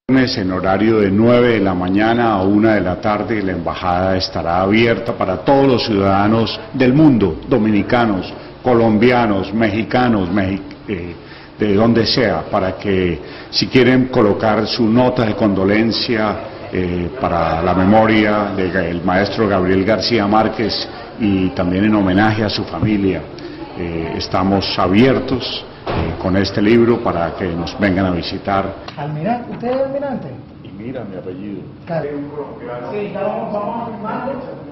En horario de 9 de la mañana a 1 de la tarde, la embajada estará abierta para todos los ciudadanos del mundo, dominicanos, colombianos, mexicanos, de donde sea, para que si quieren colocar su nota de condolencia para la memoria del maestro Gabriel García Márquez y también en homenaje a su familia, estamos abiertos con este libro para que nos vengan a visitar. ¿Almirante? ¿Usted es almirante? Y mira mi apellido. Claro. Sí, vamos a firmarlo.